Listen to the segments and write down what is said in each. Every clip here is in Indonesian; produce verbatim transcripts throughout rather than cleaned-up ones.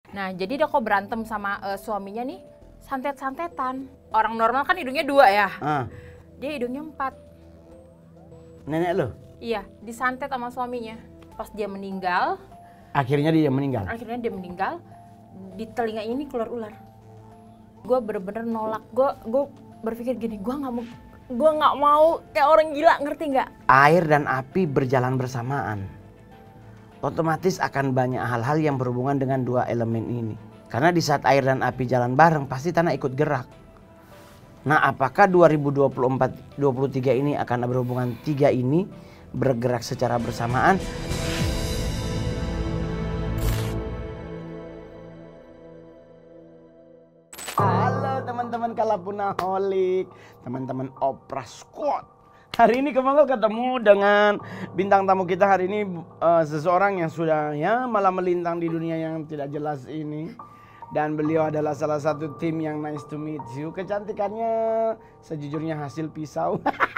Nah, jadi dia kok berantem sama uh, suaminya nih, santet-santetan. Orang normal kan hidungnya dua ya, Ah. dia hidungnya empat. Nenek lo? Iya, disantet sama suaminya. Pas dia meninggal, Akhirnya dia meninggal? akhirnya dia meninggal, di telinga ini keluar ular. Gue bener-bener nolak, gue gue berpikir gini, gue nggak mau, gue nggak mau kayak orang gila, ngerti nggak? Air dan api berjalan bersamaan. Otomatis akan banyak hal-hal yang berhubungan dengan dua elemen ini. Karena di saat air dan api jalan bareng, pasti tanah ikut gerak. Nah, apakah dua ribu dua puluh empat dua puluh tiga ini akan berhubungan tiga ini bergerak secara bersamaan? Halo teman-teman Kalapunaholik, teman-teman Opera Squad. Hari ini Kemangol ketemu dengan bintang tamu kita hari ini, uh, seseorang yang sudah ya malah melintang di dunia yang tidak jelas ini. Dan beliau adalah salah satu tim yang nice to meet you. Kecantikannya sejujurnya hasil pisau.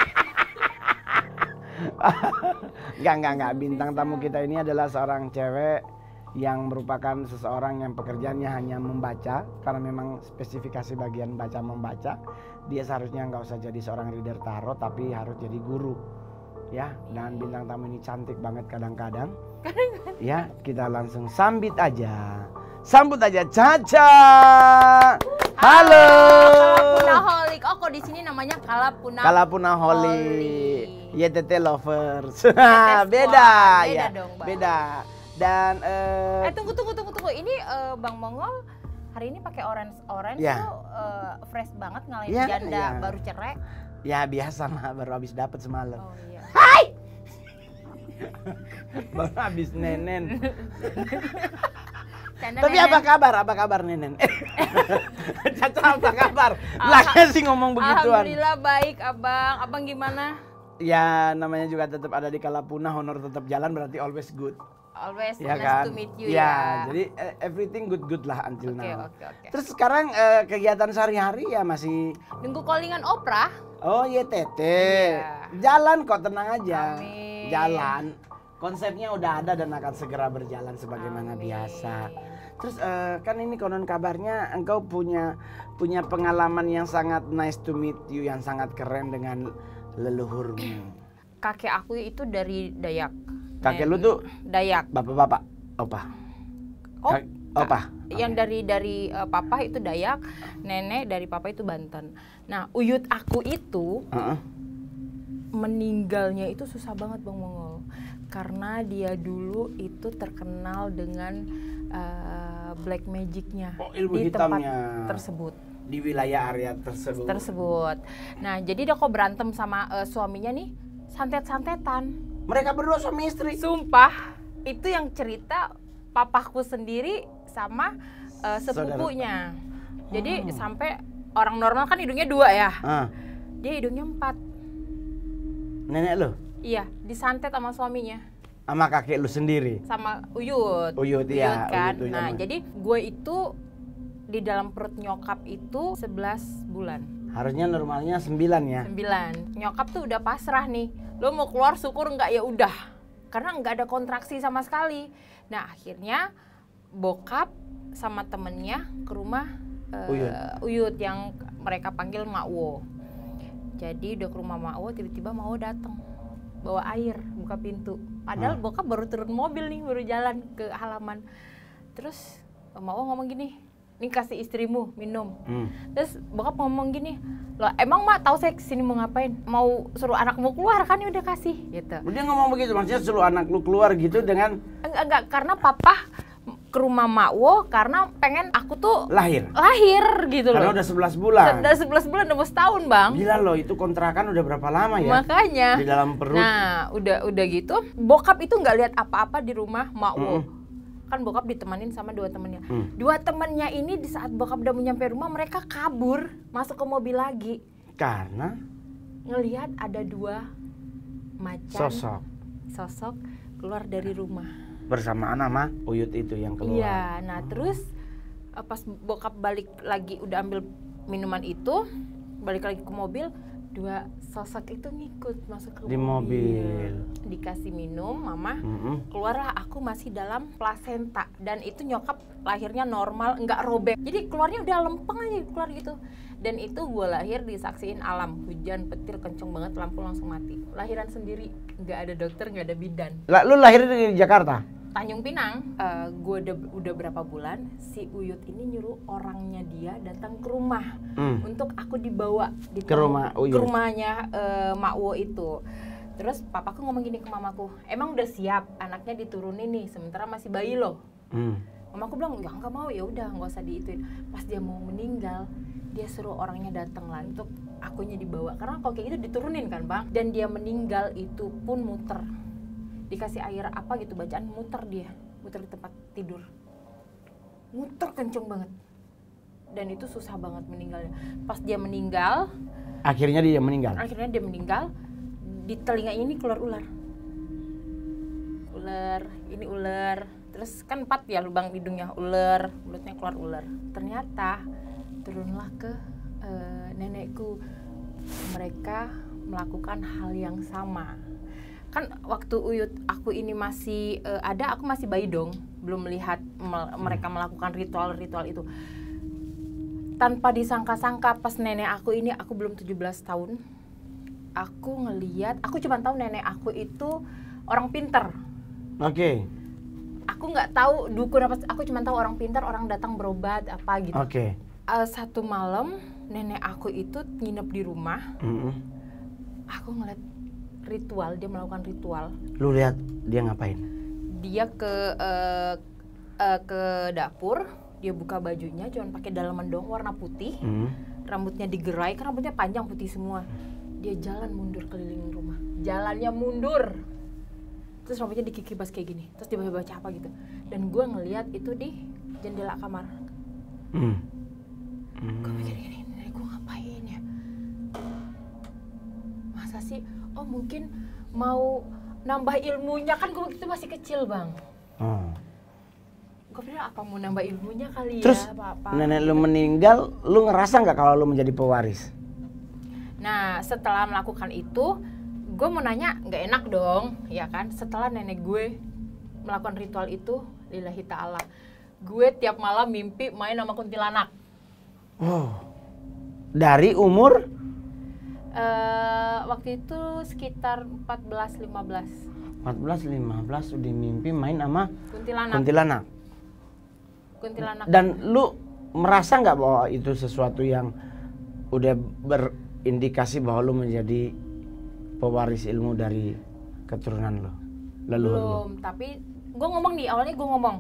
Enggak, enggak, enggak. Bintang tamu kita ini adalah seorang cewek yang merupakan seseorang yang pekerjaannya hanya membaca. Karena memang spesifikasi bagian baca membaca. Dia seharusnya nggak usah jadi seorang reader tarot, tapi harus jadi guru. Ya, dan bintang tamu ini cantik banget kadang-kadang. Ya, kita langsung sambit aja. Sambut aja Caca. Halo. Kalapunaholik. Oh, kok di sini namanya Kalapunaholik. Kalapunaholik. Y T T lovers. Beda, Beda beda ya. dong, Bang. Beda. Dan eh, Eh tunggu tunggu tunggu tunggu. Ini uh, Bang Mongol hari ini pakai orange orange Ya. tuh uh, fresh banget ngalahin Ya, janda ya. baru cerai. ya biasa mah, baru habis dapat semalam. Oh iya. Baru habis nenen. Canda, Tapi Nenen. apa kabar? Apa kabar nenen? Caca apa kabar? Lah sih ngomong begituan. Alhamdulillah baik, Abang. Abang gimana? Ya namanya juga tetap ada di Kalapuna, honor tetap jalan berarti always good. Always Ya nice kan? to meet you ya, ya. jadi eh, everything good good lah until Oke, now. oke, oke. Terus sekarang eh, kegiatan sehari-hari ya masih Nunggu callingan Opera. oh Y T T. Iya. Jalan kok, tenang aja. Amin. Jalan. Konsepnya udah ada dan akan segera berjalan sebagaimana Amin. biasa. Terus eh, kan ini konon kabarnya engkau punya punya pengalaman yang sangat nice to meet you, yang sangat keren dengan leluhurmu. Kakek aku itu dari Dayak. Kakek Nen- lu tuh Dayak. bapak-bapak, opa. Oh, Kak- opa. Yang dari dari uh, papa itu Dayak, nenek dari papa itu Banten. Nah, uyut aku itu Heeh. meninggalnya itu susah banget Bang Mongol. Karena dia dulu itu terkenal dengan uh, black magic-nya Oh, ilmu di tempat hitamnya. tersebut. Di wilayah area tersebut. Tersebut. Nah, jadi dia kok berantem sama uh, suaminya nih, santet-santetan. Mereka berdua suami istri. Sumpah, itu yang cerita papaku sendiri sama uh, sepupunya. Jadi Oh. sampai orang normal kan hidungnya dua ya, Ah, dia hidungnya empat. nenek lu Iya, disantet sama suaminya, sama kakek lu sendiri. sama Uyut. Uyut, iya, kan. Uyut tuh Nah, namanya. jadi gue itu di dalam perut nyokap itu sebelas bulan. Harusnya normalnya sembilan ya. sembilan. Nyokap tuh udah pasrah nih. Lo mau keluar syukur nggak ya udah. Karena nggak ada kontraksi sama sekali. Nah, akhirnya bokap sama temennya ke rumah uh, Uyut. Uyut yang mereka panggil Makwo. Jadi udah ke rumah Makwo, tiba-tiba Makwo datang bawa air, buka pintu. Padahal Ah. bokap baru turun mobil nih, baru jalan ke halaman. Terus Makwo ngomong gini, "Nih kasih istrimu minum." Hmm. Terus bokap ngomong gini, "Loh emang mak tahu saya kesini mau ngapain? Mau suruh anakmu keluar kan ya udah kasih." Gitu. Dia ngomong begitu, maksudnya suruh anak lu keluar gitu dengan Enggak, enggak, karena papa ke rumah Makwo karena pengen aku tuh lahir. lahir gitu Karena loh. udah sebelas bulan. Udah sebelas bulan, udah mau setahun bang. Gila loh, itu kontrakan udah berapa lama ya? Makanya. Di dalam perut. Nah, udah udah gitu, bokap itu nggak lihat apa-apa di rumah Makwo. Mm-mm. Kan bokap ditemanin sama dua temennya. Hmm. Dua temennya ini di saat bokap udah nyampe rumah, mereka kabur, masuk ke mobil lagi. Karena Ngelihat ada dua macan sosok sosok keluar dari rumah. bersamaan sama Uyut itu yang keluar. Iya, nah terus eh, pas bokap balik lagi udah ambil minuman itu, balik lagi ke mobil, dua sosok itu ngikut masuk ke di mobil. Dikasih minum, mama Mm-mm. keluarlah, aku masih dalam plasenta dan itu nyokap lahirnya normal, nggak robek, jadi keluarnya udah lempeng aja keluar gitu. Dan itu gue lahir disaksiin alam, hujan petir kenceng banget, lampu langsung mati. Lahiran sendiri, nggak ada dokter, nggak ada bidan. Lah, lu lahir di Jakarta? Tanjung Pinang. Uh, gue udah, udah berapa bulan si Uyut ini nyuruh orangnya dia datang ke rumah Hmm. untuk aku dibawa di Ke rumah Uyut? ke rumahnya uh, Mak Wo itu. Terus papaku ngomong gini ke mamaku, emang udah siap anaknya diturunin nih, sementara masih bayi loh. Hmm. Mamaku bilang ya nggak mau, ya udah nggak usah diituin. Pas dia mau meninggal, dia suruh orangnya datang lah untuk akunya dibawa, karena kalau kayak gitu diturunin kan bang. Dan dia meninggal itu pun muter, dikasih air apa gitu bacaan, muter dia, muter di tempat tidur, muter kenceng banget. Dan itu susah banget meninggalnya. Pas dia meninggal, Akhirnya dia meninggal. akhirnya dia meninggal, di telinga ini keluar ular, ular, ini ular. Terus kan empat ya lubang hidungnya, ular, mulutnya keluar ular. Ternyata turunlah ke uh, nenekku, mereka melakukan hal yang sama. Kan waktu Uyut aku ini masih uh, ada, aku masih bayi dong, belum melihat me- mereka melakukan ritual-ritual itu. Tanpa disangka-sangka pas nenek aku ini, aku belum tujuh belas tahun, aku ngeliat, aku cuma tahu nenek aku itu orang pinter. Oke. Okay. Aku nggak tahu dukun apa, aku cuma tahu orang pinter, orang datang berobat apa gitu. Oke. Okay. Uh, satu malam nenek aku itu nginep di rumah. Mm-hmm. Aku ngeliat ritual, dia melakukan ritual. Lu lihat dia ngapain? Dia ke uh, uh, ke dapur, dia buka bajunya, cuma pakai dalaman doang warna putih. Mm. Rambutnya digerai, kan rambutnya panjang putih semua. Dia jalan mundur keliling rumah, jalannya mundur. Terus rambutnya dikikibas kayak gini, terus dia baca apa gitu. Dan gue ngeliat itu di jendela kamar. Mm. Gue mikir gini, nenek gue ngapain ya? Masa sih? Oh mungkin mau nambah ilmunya, kan gue waktu itu masih kecil bang. Oh. Gue pikir apa mau nambah ilmunya kali ya. Terus apa-apa. Nenek lu meninggal, lu ngerasa nggak kalau lu menjadi pewaris? Nah setelah melakukan itu, gue mau nanya, nggak enak dong, ya kan? Setelah nenek gue melakukan ritual itu, lillahi ta'ala, gue tiap malam mimpi main sama kuntilanak. Oh, dari umur? Uh, waktu itu sekitar empat belas lima belas. empat belas lima belas udah mimpi main sama kuntilanak. Kuntilanak. Kuntilanak. Dan lu merasa nggak bahwa itu sesuatu yang udah berindikasi bahwa lu menjadi pewaris ilmu dari keturunan lo, leluhur lo? Belum, tapi gue ngomong nih, awalnya gue ngomong,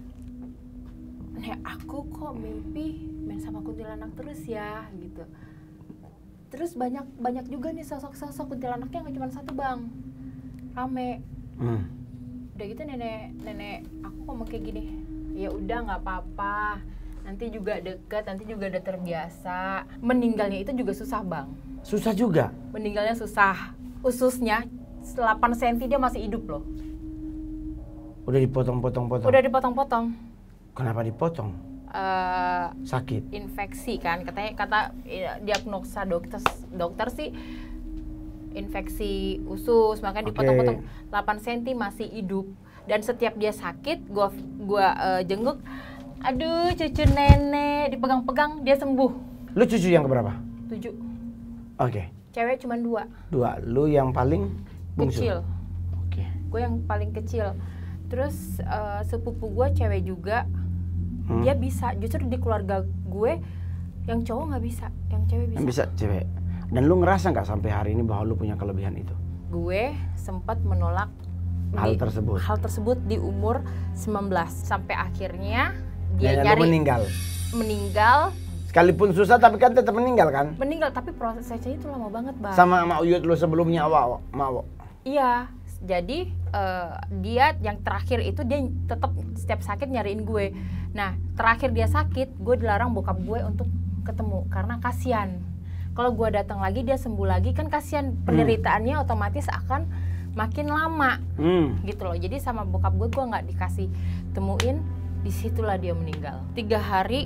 nih aku kok mimpi main sama kuntilanak terus ya, gitu. Terus banyak banyak juga nih sosok-sosok kuntilanaknya, nggak cuma satu bang, rame. Hmm. Udah gitu nenek nenek aku ngomong kayak gini, ya udah nggak apa-apa, nanti juga deket, nanti juga udah terbiasa. Meninggalnya itu juga susah bang. Susah juga? Meninggalnya susah. Ususnya delapan sentimeter dia masih hidup loh. Udah dipotong-potong-potong? Udah dipotong-potong. Kenapa dipotong? Uh, Sakit? Infeksi kan, katanya, kata ya, diagnosa dokter dokter sih infeksi usus, makanya dipotong-potong. Okay. delapan sentimeter masih hidup. Dan setiap dia sakit, gua gua uh, jenguk, aduh cucu nenek, dipegang-pegang dia sembuh. Lu cucu yang keberapa? Tujuh. Oke. Okay. Cewek cuma dua. Dua. Lu yang paling bungsu? Kecil. Oke. Okay. Gue yang paling kecil. Terus uh, sepupu gue cewek juga, hmm. dia bisa. Justru di keluarga gue yang cowok nggak bisa, yang cewek bisa. Yang bisa cewek. Dan lu ngerasa nggak sampai hari ini bahwa lu punya kelebihan itu? Gue sempat menolak hal di, tersebut. Hal tersebut di umur sembilan belas sampai akhirnya dia Dan nyari meninggal. Meninggal. Sekalipun susah tapi kan tetap meninggal kan? Meninggal, tapi prosesnya itu lama banget bang. Sama Mak Uyut lu sebelumnya awal, Mak. Iya, jadi uh, dia yang terakhir itu dia tetap setiap sakit nyariin gue. Nah terakhir dia sakit, gue dilarang bokap gue untuk ketemu karena kasihan. Kalau gue datang lagi dia sembuh lagi kan kasihan, penderitaannya hmm. otomatis akan makin lama, hmm. gitu loh. Jadi sama bokap gue gue nggak dikasih temuin, disitulah dia meninggal. Tiga hari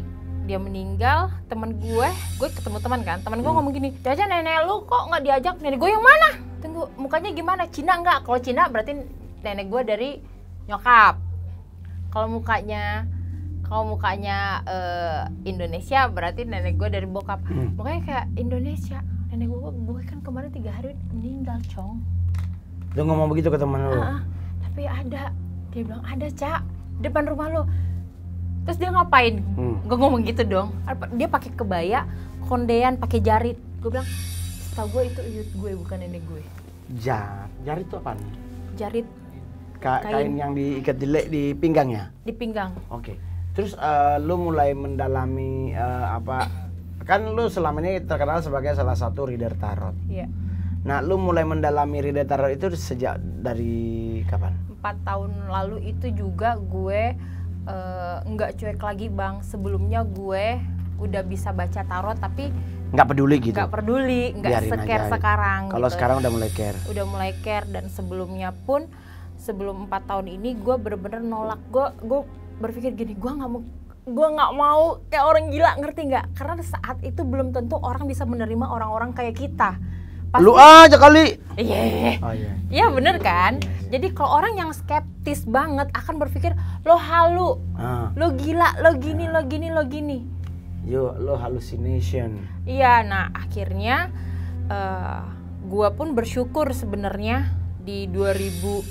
dia meninggal, temen gue, gue ketemu teman kan, teman gue ngomong gini, Caca nenek lu kok nggak diajak? Nenek gue yang mana? Tunggu, mukanya gimana? Cina nggak? Kalau Cina berarti nenek gue dari nyokap. Kalau mukanya, kalau mukanya uh, Indonesia berarti nenek gue dari bokap. Hmm. Mukanya kayak Indonesia. Nenek gue, gue kan kemarin tiga hari meninggal, Cong. Lu ngomong begitu ke teman lu? Uh, tapi ada, dia bilang ada Cak, depan rumah lo. Terus dia ngapain? Hmm. Gue ngomong gitu dong. Dia pakai kebaya, kondean, pakai jarit. Gue bilang, setahu gue itu uyut gue, bukan nenek gue. Jar, jarit itu apa nih? Jarit. Ka kain. kain yang diikat di, di pinggangnya? Di pinggang. Oke. Okay. Terus uh, lu mulai mendalami uh, apa? Kan lu selama ini terkenal sebagai salah satu reader tarot. Iya. Nah, lu mulai mendalami reader tarot itu sejak dari kapan? Empat tahun lalu itu juga gue nggak uh, cuek lagi bang. Sebelumnya gue udah bisa baca tarot tapi nggak peduli gitu. Nggak peduli, nggak secare sekarang. Kalau gitu. Sekarang udah mulai care. Udah mulai care dan sebelumnya pun sebelum empat tahun ini gue bener-bener nolak. Gue gue berpikir gini, gue nggak mau gue nggak mau kayak orang gila, ngerti nggak? Karena saat itu belum tentu orang bisa menerima orang-orang kayak kita. Pasti, lu aja kali. Iya. Yeah. Oh, yeah. Iya bener kan? Yeah, yeah. Jadi kalau orang yang skeptis banget akan berpikir lo halu, ah. lo gila, lo gini, ah. lo gini, lo gini. Yo, lo hallucination. Iya, nah akhirnya uh, gua pun bersyukur sebenarnya di dua ribu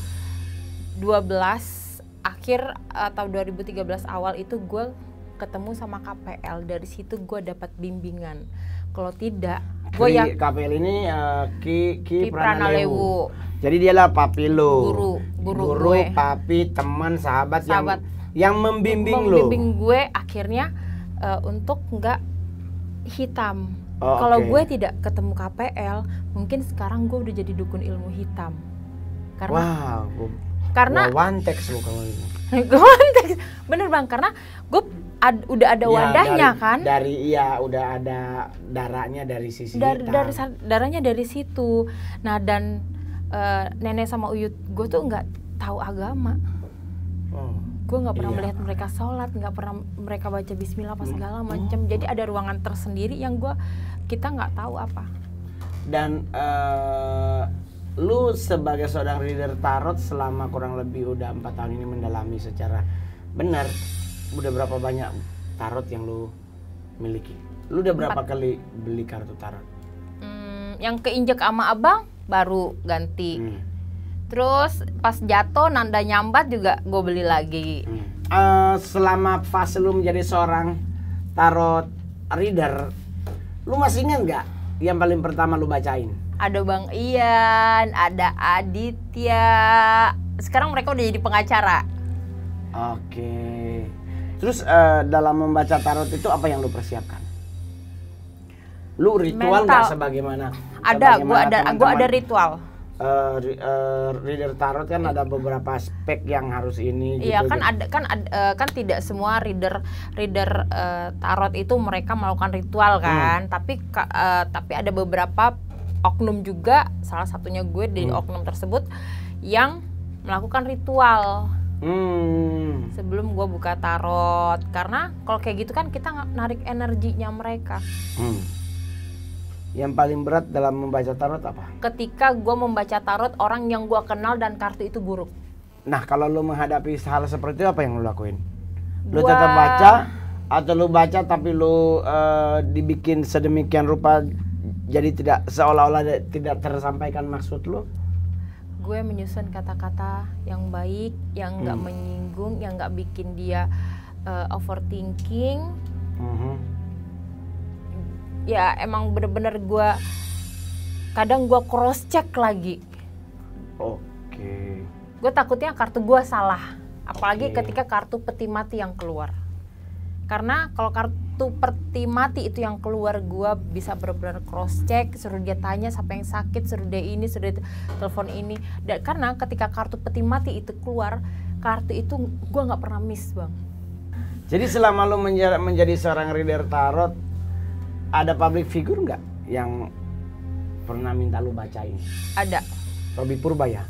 dua belas akhir atau dua ribu tiga belas awal itu gue ketemu sama K P L. Dari situ gue dapat bimbingan. Kalau tidak, gue ya K P L ini uh, Ki Ki, Ki Pranalewu. Jadi dialah papi lo. Guru, guru, guru gue. Papi, teman, sahabat, sahabat yang yang membimbing lo. Membimbing gue akhirnya uh, untuk nggak hitam. Oh, kalau okay. gue tidak ketemu K P L, mungkin sekarang gue udah jadi dukun ilmu hitam. Karena wow, gue, karena one text lo kalau ini. one text, bener bang, karena gue ad, udah ada ya, wadahnya dari, kan. Dari iya, udah ada darahnya dari sisi dari, hitam. Dari darahnya dari situ. Nah dan uh, nenek sama uyut gue tuh nggak tahu agama. Oh. Gue nggak pernah iya. melihat mereka sholat, nggak pernah mereka baca Bismillah apa segala macam. Jadi ada ruangan tersendiri yang gue kita nggak tahu apa. Dan uh, lu sebagai seorang reader tarot selama kurang lebih udah empat tahun ini mendalami secara benar, udah berapa banyak tarot yang lu miliki? Lu udah berapa empat. Kali beli kartu tarot? Hmm, yang keinjek sama abang baru ganti. Hmm. Terus pas jatuh nanda nyambat juga gue beli lagi. Hmm. Uh, selama fase lu menjadi seorang tarot reader, lu masih ingat nggak yang paling pertama lu bacain? Ada Bang Ian, ada Aditya. Sekarang mereka udah jadi pengacara. Oke. Terus uh, dalam membaca tarot itu apa yang lu persiapkan? Lu ritual nggak sebagaimana? Ada, gue ada, gue ada ritual. Uh, uh, reader tarot kan ada beberapa spek yang harus ini. Iya gitu, kan ada kan ada, uh, kan tidak semua reader reader uh, tarot itu mereka melakukan ritual kan. Hmm. Tapi uh, tapi ada beberapa oknum juga, salah satunya gue di hmm. oknum tersebut yang melakukan ritual hmm. sebelum gue buka tarot, karena kalau kayak gitu kan kita narik energinya mereka. Hmm. Yang paling berat dalam membaca tarot apa? Ketika gue membaca tarot orang yang gue kenal dan kartu itu buruk. Nah kalau lu menghadapi hal seperti itu apa yang lu lakuin? Lu gua... tetap baca atau lu baca tapi lu uh, dibikin sedemikian rupa jadi tidak seolah-olah tidak tersampaikan maksud lo? Gue menyusun kata-kata yang baik, yang nggak hmm. menyinggung, yang nggak bikin dia uh, overthinking. Hmm. Ya emang bener-bener gue kadang gue cross check lagi. Oke. Okay. Gue takutnya kartu gue salah, apalagi okay. ketika kartu peti mati yang keluar. Karena kalau kartu peti mati itu yang keluar, gue bisa benar-benar cross check, suruh dia tanya siapa yang sakit, suruh dia ini, suruh dia telepon ini. Dan karena ketika kartu peti mati itu keluar, kartu itu gue nggak pernah miss bang. Jadi selama lo menjadi, menjadi seorang reader tarot, ada public figure nggak yang pernah minta lo bacain? Ada. Robi Purba ya?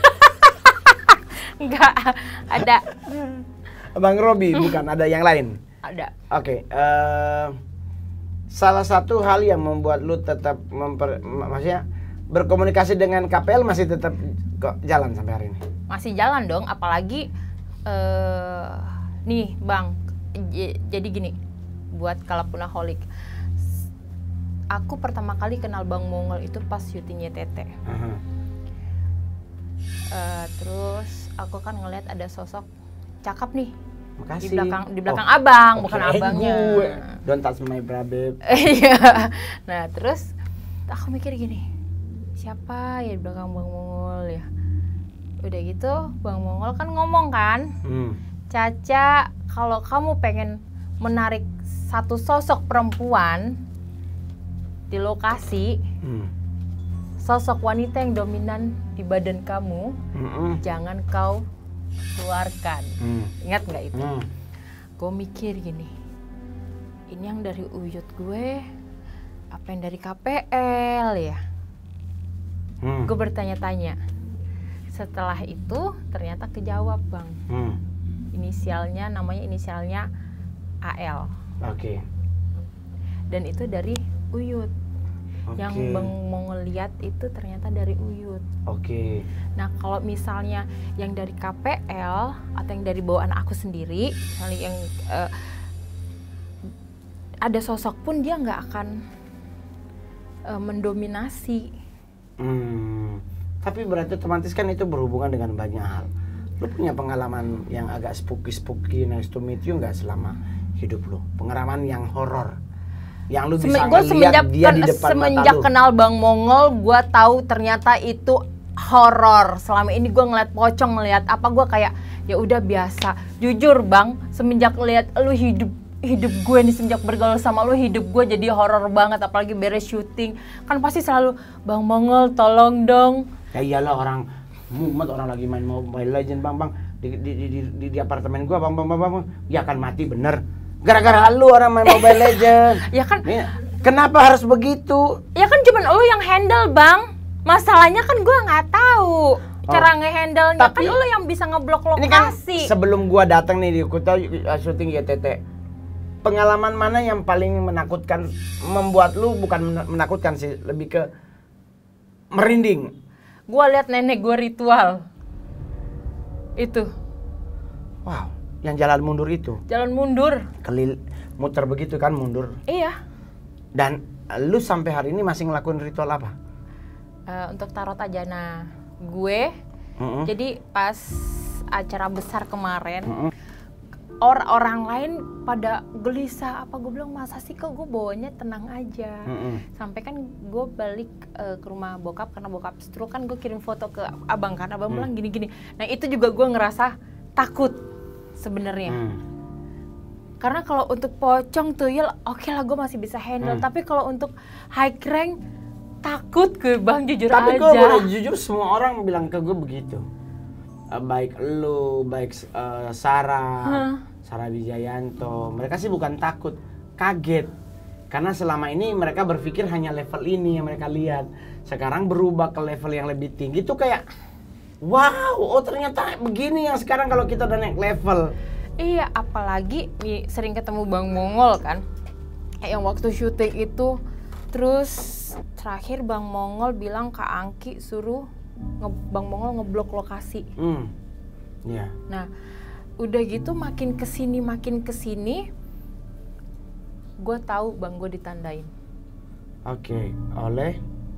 Nggak, ada. Bang Robi, bukan, ada yang lain? Ada. Oke, eh, salah satu hal yang membuat lu tetap memper, maksudnya berkomunikasi dengan K P L masih tetap kok jalan sampai hari ini? Masih jalan dong, apalagi eh nih Bang, j- jadi gini, buat Kalapunaholic. Aku pertama kali kenal Bang Mongol itu pas syutingnya Tete. Aha. Eh, terus aku kan ngeliat ada sosok cakep nih Makasih. di belakang di belakang Oh, abang, oke, bukan abangnya. gue. Don't touch my bra, babe. Iya. Nah terus aku mikir gini, siapa ya di belakang Bang Mongol ya? Udah gitu Bang Mongol kan ngomong kan, Hmm. Caca, kalau kamu pengen menarik satu sosok perempuan di lokasi, Hmm. sosok wanita yang dominan di badan kamu, Mm-mm. jangan kau keluarkan. Hmm. Ingat nggak itu? Hmm. Gue mikir gini, ini yang dari uyut gue, apa yang dari K P L ya? Hmm. Gue bertanya-tanya. Setelah itu ternyata kejawab Bang. Hmm. Inisialnya, namanya inisialnya A L. Oke. Dan itu dari uyut. Oke. Yang Bang mau ngeliat itu ternyata dari uyut. Oke. Nah kalau misalnya yang dari K P L atau yang dari bawaan aku sendiri, misalnya yang eh, ada sosok pun dia nggak akan eh, mendominasi. Hmm. Tapi berarti otomatis kan itu berhubungan dengan banyak hal. Lu punya pengalaman yang agak spooky-spooky, nice to meet you nggak selama hidup lu? Pengalaman yang horor, yang lu bisa Semen, gua ngeliat semenjak dia ken- di depan semenjak mata lu. kenal Bang Mongol, gue tahu ternyata itu horor. Selama ini gue ngeliat pocong, ngeliat apa gue kayak ya udah biasa. Jujur Bang, semenjak lihat lu hidup hidup gue nih, semenjak bergaul sama lu hidup gue jadi horor banget. Apalagi beres syuting kan pasti selalu Bang Mongol tolong dong. Ya iyalah, orang mumet, orang lagi main Mobile Legend, bang bang di di di di, di, di apartemen gua, bang bang bang bang, ya akan mati bener. Gara-gara lu orang main Mobile Legend. Ya kan, Nih, kenapa harus begitu? ya kan cuman lu yang handle Bang. Masalahnya kan gue nggak tahu cara ngehandle-nya. Kan Tapi- lu yang bisa ngeblok Ini kan lokasi. sebelum gua datang nih di Kuta uh, syuting Y T T. Pengalaman mana yang paling menakutkan, membuat lu bukan men- menakutkan sih, lebih ke merinding? Gue liat nenek gue ritual itu Wow, yang jalan mundur itu, jalan mundur. kelil muter begitu kan mundur. Iya. Dan uh, lu sampai hari ini masih ngelakuin ritual apa? Eh, untuk tarot aja. Nah gue Mm-mm. jadi pas acara besar kemarin, Mm-mm. orang-orang lain pada gelisah. Apa gue bilang masa sih, kok gue bawanya tenang aja. Mm-mm. Sampai kan gue balik eh, ke rumah bokap karena bokap stroke kan, gue kirim foto ke abang kan, abang Hmm. bilang gini-gini. Nah itu juga gue ngerasa takut sebenarnya. Hmm. Karena kalau untuk pocong tuyul oke lah gue masih bisa handle, Hmm. tapi kalau untuk high rank takut gue Bang, jujur Tapi aja. gue boleh jujur, semua orang bilang ke gue begitu. Uh, baik lu, baik uh, Sarah, Hah? Sarah Wijayanto, mereka sih bukan takut, kaget. Karena selama ini mereka berpikir hanya level ini yang mereka lihat. Sekarang berubah ke level yang lebih tinggi tuh kayak, wow, oh ternyata begini yang sekarang kalau kita udah naik level. Iya, apalagi nih sering ketemu Bang Mongol kan. Kayak yang waktu syuting itu, terus terakhir Bang Mongol bilang ke Angki suruh nge Bang Mongol ngeblok lokasi. Hmm, ya. Nah, udah gitu makin kesini makin kesini, gue tahu Bang gue ditandain. Oke, oleh.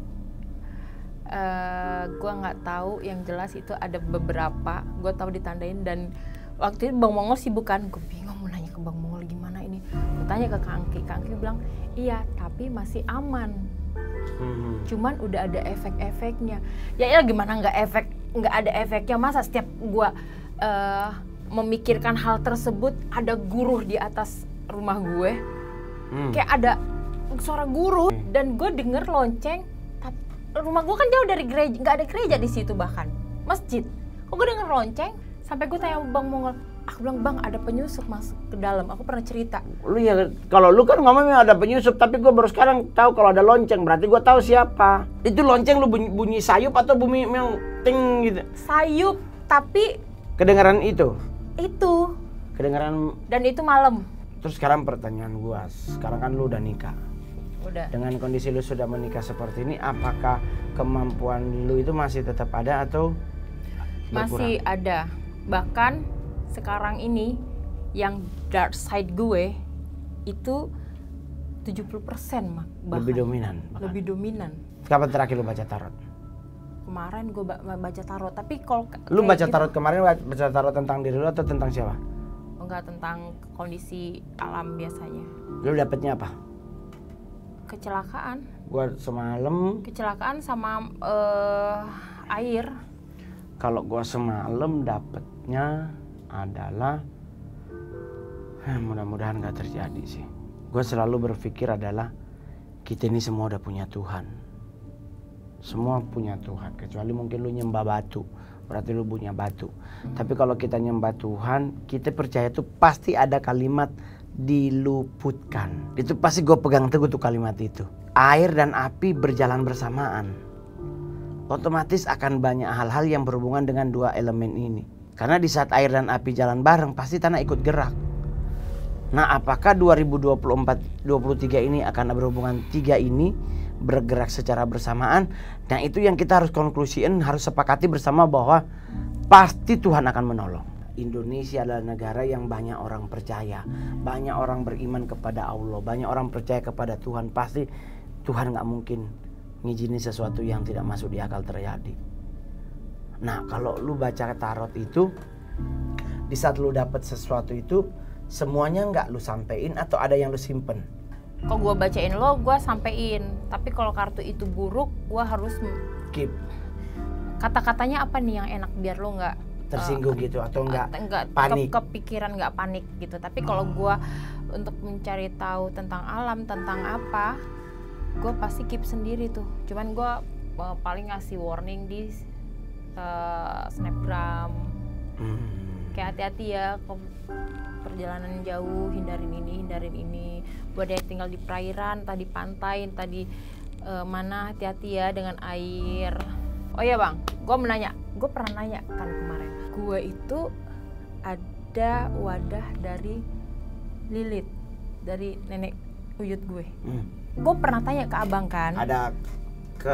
Uh, gue nggak tahu, yang jelas itu ada beberapa gue tahu ditandain. Dan waktu itu Bang Mongol sibuk kan, gue bingung mau nanya ke Bang Mongol gimana ini. Gue tanya ke Kang Angki, Kang Angki bilang iya tapi masih aman, Hmm. cuman udah ada efek-efeknya. Ya ya gimana nggak efek, nggak ada efeknya, masa setiap gue uh, memikirkan hal tersebut ada guruh di atas rumah gue, Hmm. kayak ada suara guruh dan gue denger lonceng. Rumah gue kan jauh dari gereja, nggak ada gereja di situ, bahkan masjid. Kok gue denger lonceng, sampai gue tanya Bang Mongol, aku bilang Bang ada penyusup masuk ke dalam. Aku pernah cerita. Lu ya, kalau lu kan ngomongnya ada penyusup, tapi gue baru sekarang tahu kalau ada lonceng, berarti gue tahu siapa. Itu lonceng lu bunyi, bunyi sayup atau bunyi yang ting gitu? Sayup, tapi Kedengaran itu? itu, Kedengaran dan itu malam. Terus sekarang pertanyaan gua, sekarang kan lu udah nikah. Udah. Dengan kondisi lu sudah menikah seperti ini, apakah kemampuan lu itu masih tetap ada atau Masih berkurang? ada. Bahkan sekarang ini yang dark side gue itu tujuh puluh persen mah. Lebih dominan. bahkan. Lebih dominan. Kapan terakhir lu baca tarot? Kemarin gue ba- baca tarot, tapi kalau Lu kayak baca gitu- tarot kemarin baca tarot tentang diri lu atau tentang siapa? enggak, tentang kondisi alam biasanya. Lu dapetnya apa? Kecelakaan. Gua semalam, Kecelakaan sama eh, air. kalau gua semalam dapetnya adalah, eh, mudah-mudahan gak terjadi sih. Gua selalu berpikir adalah kita ini semua udah punya Tuhan. Semua punya Tuhan, kecuali mungkin lu nyembah batu, berarti lu punya batu. Hmm. Tapi kalau kita nyembah Tuhan, kita percaya tuh pasti ada kalimat diluputkan. Itu pasti gue pegang teguh tuh kalimat itu. Air dan api berjalan bersamaan. Otomatis akan banyak hal-hal yang berhubungan dengan dua elemen ini. Karena di saat air dan api jalan bareng, pasti tanah ikut gerak. Nah, apakah dua ribu dua puluh empat dua puluh tiga ini akan berhubungan tiga ini bergerak secara bersamaan? Nah, itu yang kita harus konklusiin, harus sepakati bersama bahwa pasti Tuhan akan menolong. Indonesia adalah negara yang banyak orang percaya, banyak orang beriman kepada Allah, banyak orang percaya kepada Tuhan. Pasti Tuhan gak mungkin ngizinin sesuatu yang tidak masuk di akal terjadi. Nah, kalau lu baca tarot itu, di saat lu dapat sesuatu itu, semuanya nggak lu sampein atau ada yang lu simpen? Kalau gue bacain lo, gue sampein. Tapi kalau kartu itu buruk, gue harus Keep. Kata-katanya apa nih yang enak biar lo nggak Tersinggung uh, gitu atau nggak uh, enggak panik? Ke, kepikiran nggak panik gitu. Tapi kalau gue untuk mencari tahu tentang alam, tentang apa, gue pasti keep sendiri tuh. Cuman gue uh, paling ngasih warning di uh, snapgram. Hmm. Kayak hati-hati ya, perjalanan jauh, hindarin ini, hindarin ini. Buat yang tinggal di perairan, entah di pantai, entah di uh, mana, hati-hati ya dengan air. Oh iya bang, gue menanya, gue pernah nanya kan kemarin. Gue itu ada wadah dari Lilith, dari nenek buyut gue. Hmm. Gue pernah tanya ke abang kan. Ada ke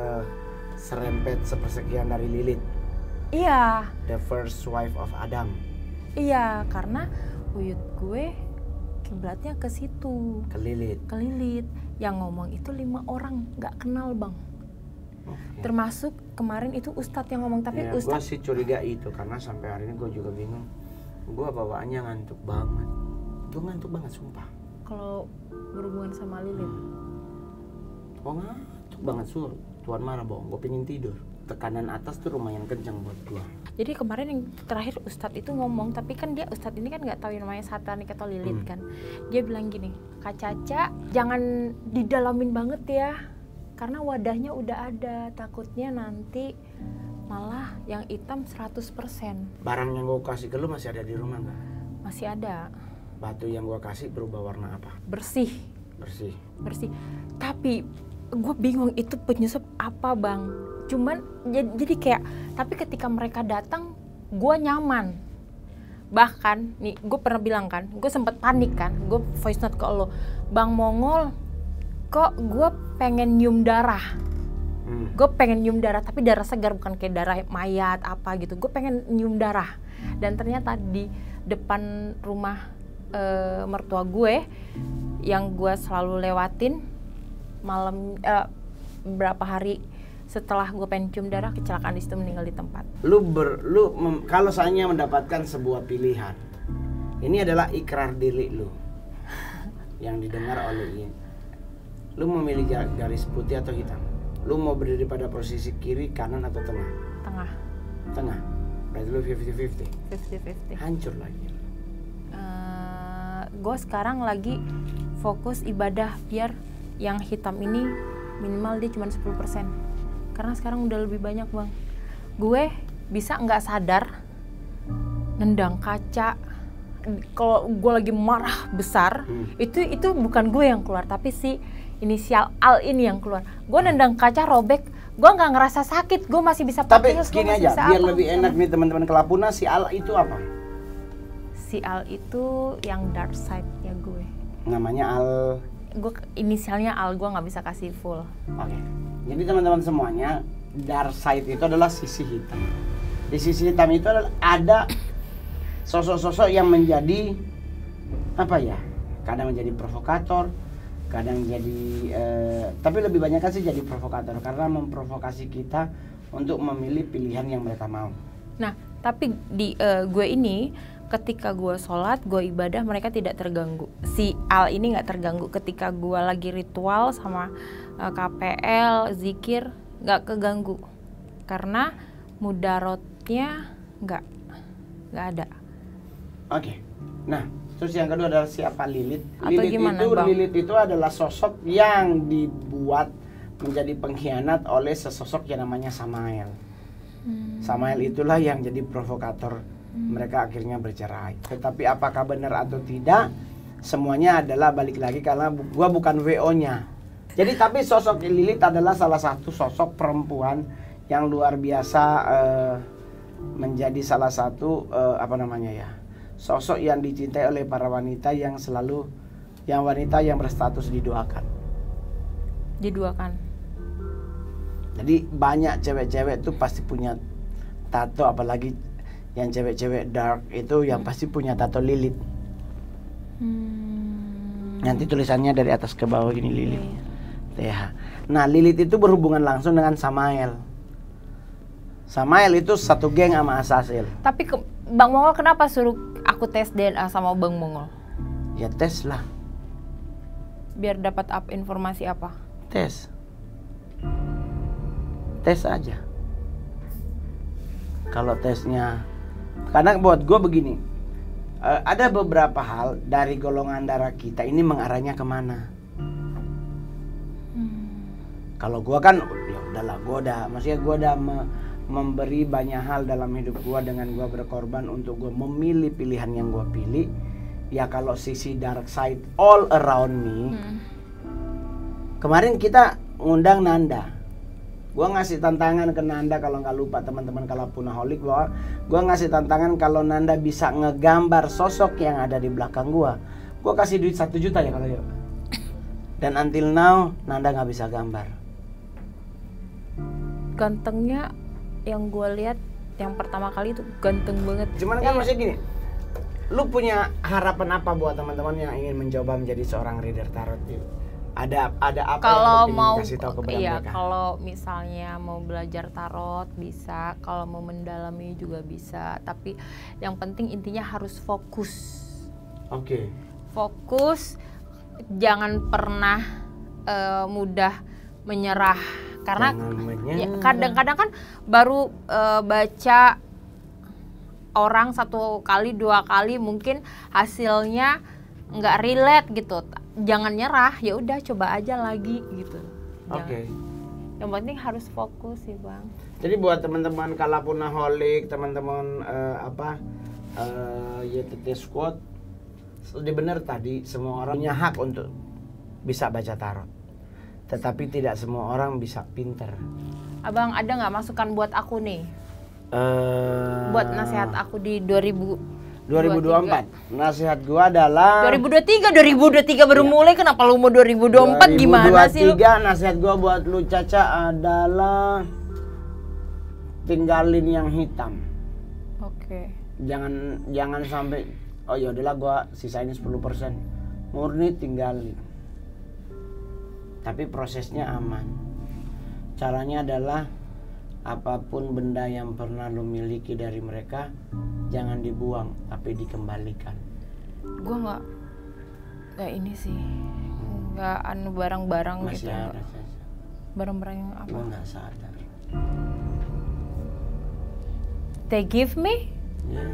serempet sepersekian dari Lilith. Iya. The first wife of Adam. Iya, karena buyut gue kiblatnya ke situ. Ke Lilith. Ke Lilith. Yang ngomong itu lima orang, nggak kenal bang. Okay. Termasuk kemarin itu Ustadz yang ngomong, tapi ya, Ustadz. Gue sih curiga itu karena sampai hari ini gue juga bingung. Gue bawaannya ngantuk banget. Gue ngantuk banget sumpah. Kalau berhubungan sama Lilith. Hmm. Oh ngantuk banget sur. Tuan marah bohong. Gue pengen tidur. Tekanan atas tuh lumayan kencang buat gue. Jadi kemarin yang terakhir Ustadz itu ngomong, tapi kan dia Ustadz ini kan nggak tahu yang namanya satanik atau Lilith hmm. kan. Dia bilang gini, Kak Caca jangan didalamin banget ya, karena wadahnya udah ada, takutnya nanti malah yang hitam seratus persen. Barang yang gue kasih ke lu masih ada di rumah nggak? Masih ada. Batu yang gue kasih berubah warna apa? Bersih. Bersih. Bersih. Tapi gue bingung itu penyusup apa bang. Cuman jadi, jadi kayak, tapi ketika mereka datang, gue nyaman. Bahkan nih, gue pernah bilang kan, gue sempet panik kan, gue voice note ke lo, Bang Mongol, kok gue pengen nyium darah. Hmm. Gue pengen nyium darah, tapi darah segar, bukan kayak darah mayat apa gitu. Gue pengen nyium darah. Dan ternyata di depan rumah e, mertua gue, yang gue selalu lewatin malam e, berapa hari setelah gue pengen cium darah, kecelakaan di situ, meninggal di tempat. Lu ber, lu mem, kalau seandainya mendapatkan sebuah pilihan, ini adalah ikrar diri lu yang didengar oleh ini. Lu memilih garis putih atau hitam? Lu mau berdiri pada posisi kiri, kanan atau tengah? Tengah. Tengah. Berarti lu fifty fifty. fifty fifty. Hancur lagi. Uh, gue sekarang lagi fokus ibadah biar yang hitam ini minimal dia cuma sepuluh persen. Karena sekarang udah lebih banyak bang. Gue bisa nggak sadar nendang kaca. Kalau gue lagi marah besar, hmm. itu itu bukan gue yang keluar, tapi si inisial Al ini yang keluar. Gue nendang kaca robek, gue nggak ngerasa sakit, gue masih bisa pakai. Tapi gini aja, biar apa, lebih enak nih teman-teman Kelapuna, si Al itu apa? Si Al itu yang dark side-nya gue. Namanya Al. Gue inisialnya Al, gue nggak bisa kasih full. Oke. Jadi teman-teman semuanya, dark side itu adalah sisi hitam. Di sisi hitam itu adalah ada sosok-sosok yang menjadi apa ya? Kadang menjadi provokator, kadang jadi eh, tapi lebih banyak kan sih jadi provokator karena memprovokasi kita untuk memilih pilihan yang mereka mau. Nah, tapi di uh, gue ini ketika gue sholat, gue ibadah, mereka tidak terganggu. Si Al ini nggak terganggu ketika gue lagi ritual sama uh, K P L, zikir, nggak keganggu karena mudarotnya nggak nggak ada. Oke. Nah, terus yang kedua adalah siapa Lilith? Atau Lilith gimana, itu Bang? Lilith itu adalah sosok yang dibuat menjadi pengkhianat oleh sesosok yang namanya Samael. Hmm. Samael itulah yang jadi provokator. Hmm. Mereka akhirnya bercerai. Tetapi apakah benar atau tidak? Semuanya adalah balik lagi karena bu- gua bukan W O-nya. Jadi tapi sosok Lilith adalah salah satu sosok perempuan yang luar biasa uh, menjadi salah satu uh, apa namanya ya? Sosok yang dicintai oleh para wanita yang selalu yang wanita yang berstatus didoakan. Diduakan. Jadi banyak cewek-cewek tuh pasti punya tato, apalagi yang cewek-cewek dark itu yang pasti punya tato Lilith. Hmm. Nanti tulisannya dari atas ke bawah ini Lilith. Okay. Ya. Nah, Lilith itu berhubungan langsung dengan Samael. Samael itu satu geng sama Azazel. Tapi ke, Bang Mongol kenapa suruh aku tes D N A sama Bang Mongol? Ya tes lah. Biar dapat up informasi apa? Tes. Tes aja. Kalau tesnya, karena buat gue begini, uh, ada beberapa hal dari golongan darah kita ini mengarahnya kemana. Hmm. Kalau gue kan, ya udahlah, gue udah, maksudnya gue udah me- memberi banyak hal dalam hidup gue dengan gue berkorban untuk gue memilih pilihan yang gue pilih. Ya kalau sisi dark side all around me. Hmm. Kemarin kita ngundang Nanda. Gua ngasih tantangan ke Nanda, kalau nggak lupa teman-teman kalau Punaholic, bahwa gua ngasih tantangan kalau Nanda bisa ngegambar sosok yang ada di belakang gua, gua kasih duit satu juta ya kalau ya. Dan until now Nanda nggak bisa gambar. Gantengnya yang gua lihat yang pertama kali itu ganteng banget. Cuman kan maksudnya gini, lu punya harapan apa buat teman-teman yang ingin mencoba menjadi seorang reader tarot itu? Ada ada apa kalau yang mau kasih tahu kepada iya, mereka? Kalau misalnya mau belajar tarot bisa, kalau mau mendalami juga bisa, tapi yang penting intinya harus fokus. Oke. Okay. Fokus, jangan pernah uh, mudah menyerah karena ya, kadang-kadang kan baru uh, baca orang satu kali dua kali mungkin hasilnya nggak relate gitu. Jangan nyerah, ya udah coba aja lagi gitu. Oke. Okay. Yang penting harus fokus sih Bang. Jadi buat teman-teman Kalapunaholic, teman-teman uh, apa uh, Y T T Squad, sudah benar tadi semua orang punya hak untuk bisa baca tarot. Tetapi tidak semua orang bisa pinter. Abang ada nggak masukan buat aku nih? Uh, buat nasihat aku di dua ribu dua ribu dua puluh empat. Nasihat gua adalah dua ribu dua puluh tiga dua ribu dua puluh tiga baru ya. Mulai, kenapa lu mau dua ribu dua puluh empat gimana sih lu? Nasihat gua buat lu Caca adalah tinggalin yang hitam. Oke. Okay. Jangan jangan sampai oh ya udahlah gua sisain sepuluh persen. Murni tinggalin. Tapi prosesnya aman. Caranya adalah apapun benda yang pernah lo miliki dari mereka jangan dibuang tapi dikembalikan. Gua nggak nggak ini sih nggak hmm. anu barang-barang masih gitu. Ada, barang-barang yang apa? Gua nggak sadar. They give me? Yeah.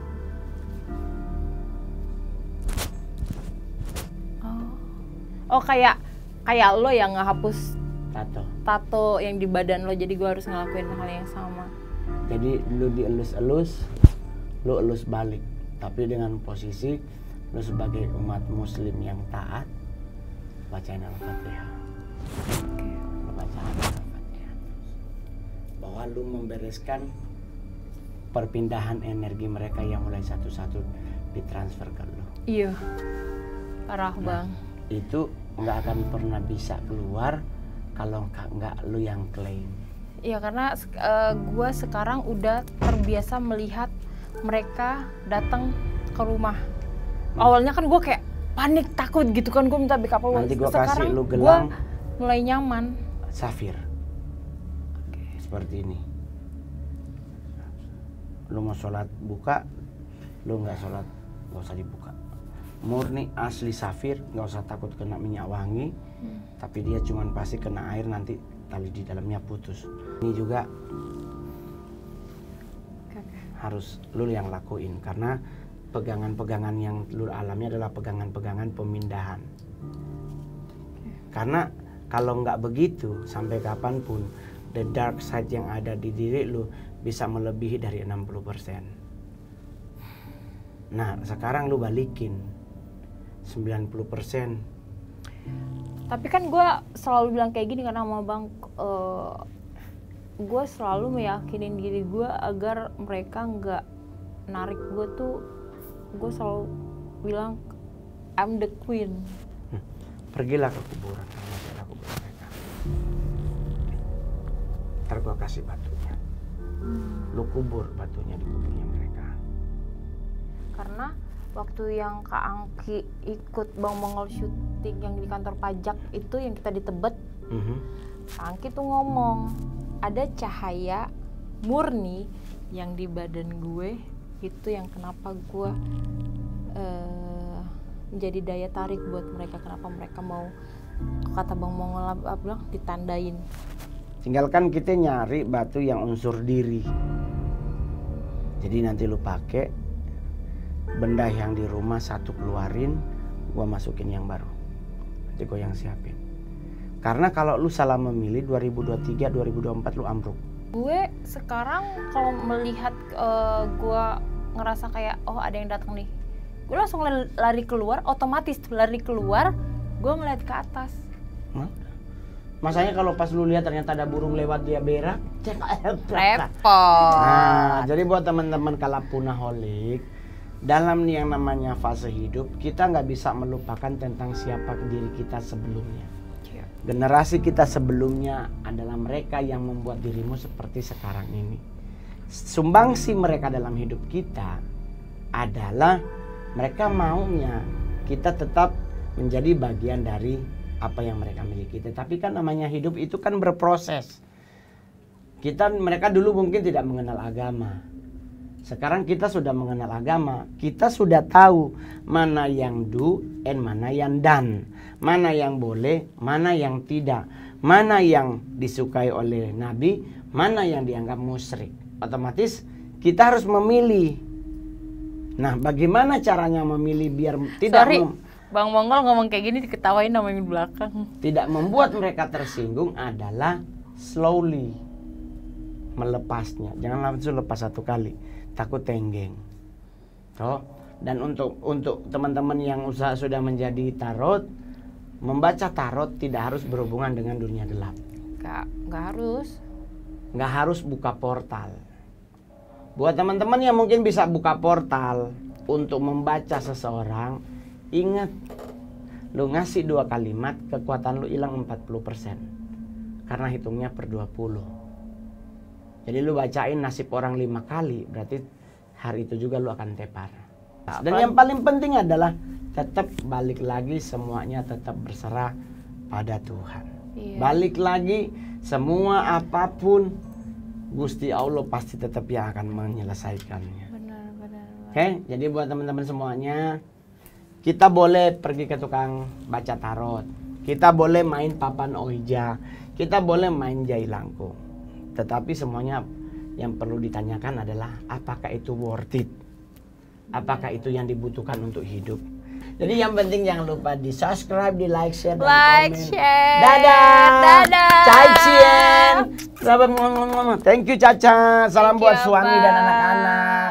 Oh, oh kayak kayak lo yang ngehapus tato tato yang di badan lo, jadi gue harus ngelakuin hal yang sama. Jadi lu dielus-elus, lu elus balik, tapi dengan posisi lu sebagai umat muslim yang taat bacain Al-Fatihah. Okay. Lu baca Al-Fatihah bahwa lu membereskan perpindahan energi mereka yang mulai satu-satu ditransfer ke lu. Iya, parah Nah, bang. Itu nggak akan pernah bisa keluar kalau nggak nggak lu yang klaim. Iya karena uh, gue sekarang udah terbiasa melihat mereka datang ke rumah. Hmm. Awalnya kan gue kayak panik takut gitu kan, gue minta backup awal. Nanti gue kasih Sekarang lu gue gelang mulai nyaman. safir. Oke. Seperti ini. Lu mau sholat buka, lu nggak sholat nggak usah dibuka. Murni asli safir, nggak usah takut kena minyak wangi. Hmm. Tapi dia cuman pasti kena air, nanti tali di dalamnya putus. Ini juga Okay. harus lu yang lakuin, karena pegangan-pegangan yang lu alami adalah pegangan-pegangan pemindahan. Okay. Karena kalau nggak begitu, sampai kapanpun the dark side yang ada di diri lu bisa melebihi dari enam puluh persen. Nah, sekarang lu balikin sembilan puluh persen. Tapi kan gue selalu bilang kayak gini karena sama bang, uh, gue selalu meyakinin diri gue agar mereka nggak narik gue tuh. Gue selalu bilang I'm the queen. Hmm. Pergilah ke kuburan, masih ada kuburan mereka. Ntar gue kasih batunya. Hmm. Lu kubur batunya di kuburnya mereka. Karena waktu yang Kak Angki ikut Bang Mongol syuting yang di kantor pajak itu yang kita di Tebet, mm-hmm. Kak Angki tuh ngomong ada cahaya murni yang di badan gue, itu yang kenapa gue uh, menjadi daya tarik buat mereka, kenapa mereka mau, kata Bang Mongol bilang, ditandain. Tinggalkan kita nyari batu yang unsur diri. Jadi nanti lu pakai benda yang di rumah satu keluarin, gua masukin yang baru. Nanti gua yang siapin. Karena kalau lu salah memilih dua ribu dua puluh tiga dua ribu dua puluh empat lu ambruk. Gue sekarang kalau melihat uh, gue ngerasa kayak oh ada yang datang nih, gue langsung lari keluar, otomatis lari keluar, gue ngeliat ke atas. Hah? Masanya kalau pas lu lihat ternyata ada burung lewat dia berak, cek repot. Nah, jadi buat teman-teman kalapunaholik, dalam yang namanya fase hidup, kita nggak bisa melupakan tentang siapa diri kita sebelumnya. Generasi kita sebelumnya adalah mereka yang membuat dirimu seperti sekarang ini. Sumbangsi mereka dalam hidup kita adalah mereka maunya kita tetap menjadi bagian dari apa yang mereka miliki. Tetapi kan namanya hidup itu kan berproses. Kita mereka dulu mungkin tidak mengenal agama. Sekarang kita sudah mengenal agama. Kita sudah tahu mana yang do and mana yang done. Mana yang boleh, mana yang tidak. Mana yang disukai oleh Nabi, mana yang dianggap musyrik. Otomatis kita harus memilih. Nah, bagaimana caranya memilih biar tidak Sorry, mem- Bang Mongol ngomong kayak gini diketawain sama yang di belakang. tidak membuat mereka tersinggung adalah slowly melepasnya. Jangan langsung lepas satu kali, takut tenggeng. Toh, dan untuk untuk teman-teman yang usaha sudah menjadi tarot, membaca tarot tidak harus berhubungan dengan dunia gelap. Gak, gak harus. Nggak harus buka portal. Buat teman-teman yang mungkin bisa buka portal untuk membaca seseorang, ingat, lu ngasih dua kalimat, kekuatan lu hilang empat puluh persen. Karena hitungnya per dua puluh. Jadi lu bacain nasib orang lima kali, berarti hari itu juga lu akan tepar. Dan yang paling penting adalah tetap balik lagi, semuanya tetap berserah pada Tuhan. Iya. Balik lagi, semua apapun Gusti Allah pasti tetap yang akan menyelesaikannya. Benar, benar. Oke, jadi buat teman-teman semuanya, kita boleh pergi ke tukang baca tarot, kita boleh main papan oija, kita boleh main jailangkung. Tetapi semuanya yang perlu ditanyakan adalah apakah itu worth it? Apakah itu yang dibutuhkan untuk hidup? Jadi yang penting jangan lupa di subscribe, di like, share, dan like, komen. Share. Dadah. Dadah. Caicien. Thank you Caca. Salam Thank buat you, suami Bang. dan anak-anak.